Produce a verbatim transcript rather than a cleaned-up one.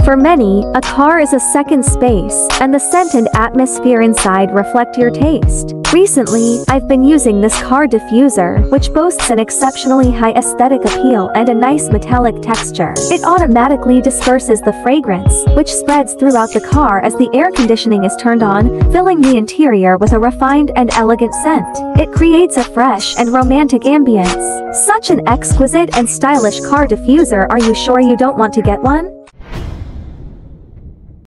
For many, a car is a second space, and the scent and atmosphere inside reflect your taste. Recently, I've been using this car diffuser, which boasts an exceptionally high aesthetic appeal and a nice metallic texture. It automatically disperses the fragrance, which spreads throughout the car as the air conditioning is turned on, filling the interior with a refined and elegant scent. It creates a fresh and romantic ambience. Such an exquisite and stylish car diffuser. Are you sure you don't want to get one?